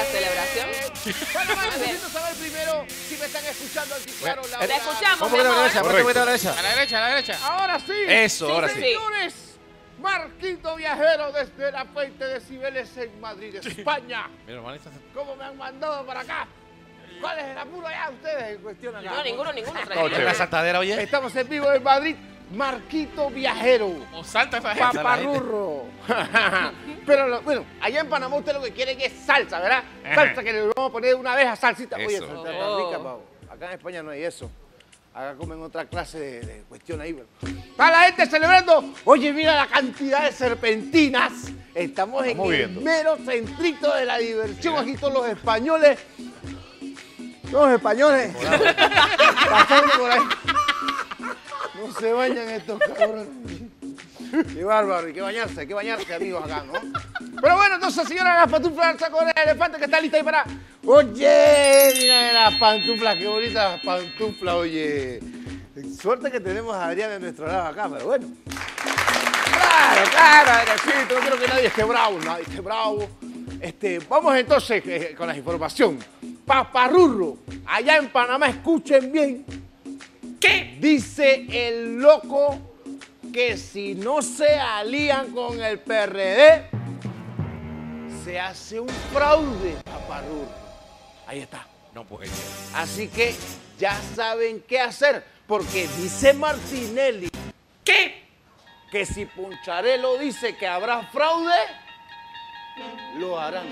la celebración. Bueno, necesito saber primero si me están escuchando aquí, claro. Te escuchamos, ¿Cómo que a la derecha? ¿Cómo que a la derecha? A la derecha, a la derecha. Ahora sí. Eso, ahora sí. Señores, Marquito Viajero desde la Fuente de Cibeles en Madrid, España. Mira, hermanita. ¿Cómo me han mandado para acá? ¿Cuál es el apuro allá ustedes en cuestión acá? No, ninguno, ¿En la saltadera, oye? Estamos en vivo en Madrid. Marquito Viajero. O salta esa gente. Paparrurro. Pero bueno, allá en Panamá usted lo que quieren es salsa, ¿verdad? Salsa que le vamos a poner una vez a salsita. Oye, Eso. salsa está rica, pavo. Acá en España no hay eso. Acá comen otra clase de cuestión ahí. Está la gente celebrando. Oye, mira la cantidad de serpentinas. Estamos en el mero centrito de la diversión. Aquí todos los españoles. Todos los españoles. Pasando por ahí. No se bañan estos cabrones. Qué bárbaro, hay que bañarse, amigos, acá, ¿no? Pero bueno, entonces, señora, las pantuflas, el saco del elefante que está lista ahí para... Oye, mira las pantuflas, qué bonitas las pantuflas, oye. Suerte que tenemos a Adrián de nuestro lado acá, pero bueno. Claro, Adriancito, no quiero que nadie esté bravo, Vamos entonces con la información. Paparrurro, allá en Panamá, escuchen bien. ¿Qué? Dice el loco que si no se alían con el PRD, se hace un fraude, Paparrurro. Ahí está. No puede ser. Así que ya saben qué hacer, porque dice Martinelli. ¿Qué? Que si Puncharello dice que habrá fraude, lo harán.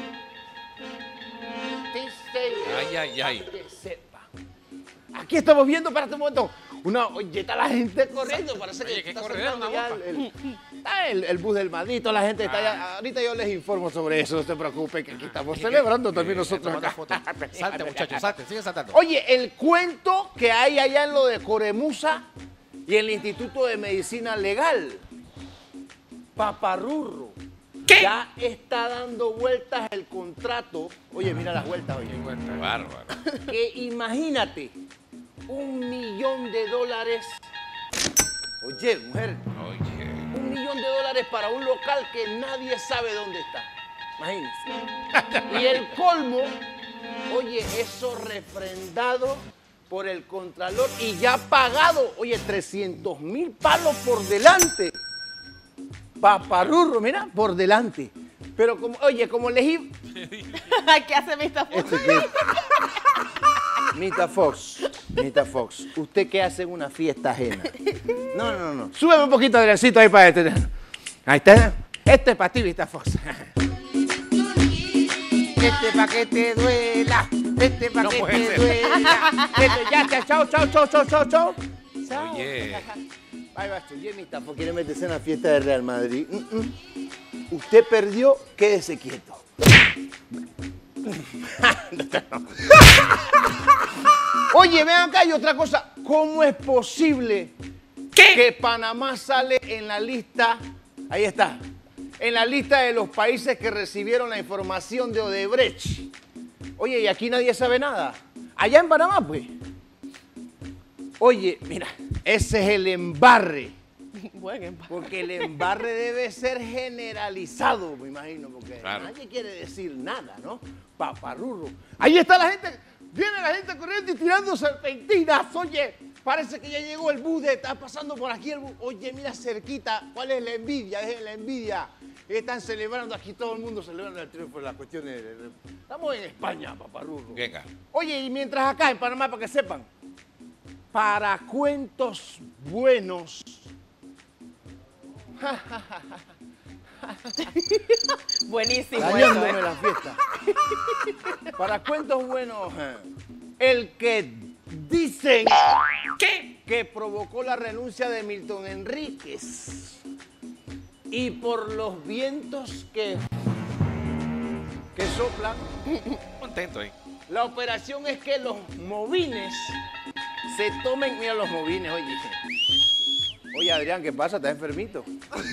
Ay. Que sepa. Aquí estamos viendo, espérate un momento. Oye, está la gente corriendo, parece que Oye, ¿qué está corredera, saltando una ya bomba? está el bus del Madrid, toda la gente está allá. Ahorita yo les informo sobre eso, no se preocupen, que aquí estamos celebrando también nosotros acá. Salte, muchachos, salte, sigue saltando. Oye, el cuento que hay allá en lo de Coremusa y el Instituto de Medicina Legal, Paparrurro, ya está dando vueltas el contrato. Oye, mira las vueltas, oye. Bárbaro. Que imagínate, $1 millón. Oye, mujer, Oye. $1 millón para un local que nadie sabe dónde está. Imagínense. Y el colmo, oye, eso refrendado por el Contralor y ya pagado, oye, 300,000 palos por delante. Paparrurro, mira, por delante. Pero como, oye, como elegí... ¿Qué hace Mr. Fox? Mita Fox, ¿usted qué hace en una fiesta ajena? No. Súbeme un poquito, Adriancito, ahí para este. Ahí está. Este es para ti, Mita Fox. Este para que te duela. Este para que te duela. Ya, chao. Oye. Ahí va, oye, Mita Fox, quiere meterse en la fiesta de Real Madrid. Usted perdió, quédese quieto. Oye, vean acá, hay otra cosa. ¿Cómo es posible que Panamá sale en la lista? Ahí está. En la lista de los países que recibieron la información de Odebrecht. Oye, y aquí nadie sabe nada. Allá en Panamá, pues. Oye, mira, ese es el embarre. Porque el embarre debe ser generalizado, me imagino, porque nadie quiere decir nada, ¿no? Paparrurro. Ahí está la gente, viene la gente corriendo y tirando serpentinas. Oye, parece que ya llegó el bus, está pasando por aquí el bus. Oye, mira cerquita, ¿cuál es la envidia? Dejen la envidia. Están celebrando aquí, todo el mundo celebrando el triunfo de las cuestiones. Estamos en España, Paparrurro. Venga. Oye, y mientras acá en Panamá, para que sepan, para cuentos buenos. Buenísimo. Dañándome la fiesta. Para cuentos buenos, el que dicen que provocó la renuncia de Milton Enríquez y por los vientos que soplan. Contento ahí. La operación es que los movines se tomen. Mira los movines, oye. Oye, Adrián, ¿qué pasa? ¿Estás enfermito?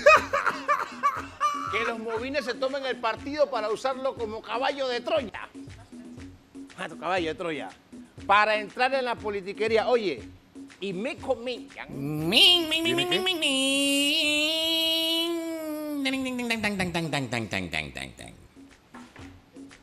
Que los movines se tomen el partido para usarlo como caballo de Troya. Caballo de Troya. Para entrar en la politiquería. Oye, y me comentan.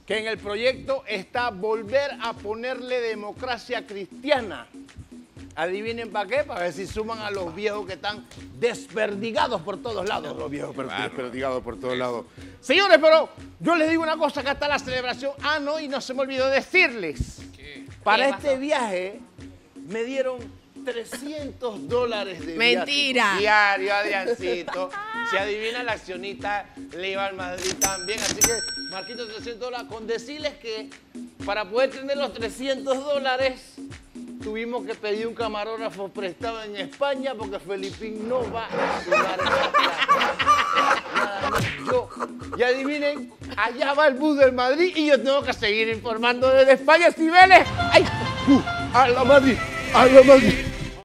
que en el proyecto está volver a ponerle democracia cristiana. Adivinen para qué, para ver si suman a los viejos que están desperdigados por todos lados. Los viejos desperdigados por todos lados. Señores, pero yo les digo una cosa, acá está la celebración. Ah, no, y no se me olvidó decirles. Para este viaje me dieron $300 de Mentira. diario, Adriancito. Si adivina la accionista, le iba al Madrid también. Así que, Marquito, $300. Con decirles que para poder tener los $300, tuvimos que pedir un camarógrafo prestado en España porque Felipín no va a sudar en la playa. Nada más yo. Y adivinen, allá va el bus del Madrid y yo tengo que seguir informando desde España. Cibeles, ¡ay! ¡A la Madrid! ¡A la Madrid!